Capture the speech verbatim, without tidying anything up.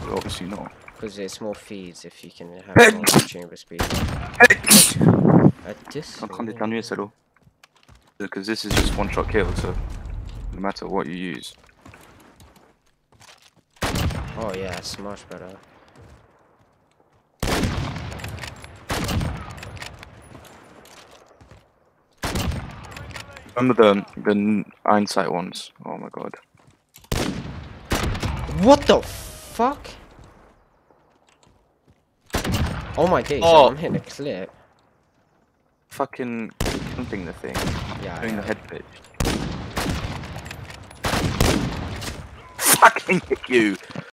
obviously not. Because it's more feeds if you can have more chamber speed. At this I can't do down at all. Because this is just one shot kill, so no matter what you use. Oh yeah, it's much better. Remember the the hindsight ones? Oh my god. What the fuck? Oh my days, Oh. I'm hitting a clip. Fucking jumping the thing. Yeah, Doing yeah. the head pitch. Fucking hit you!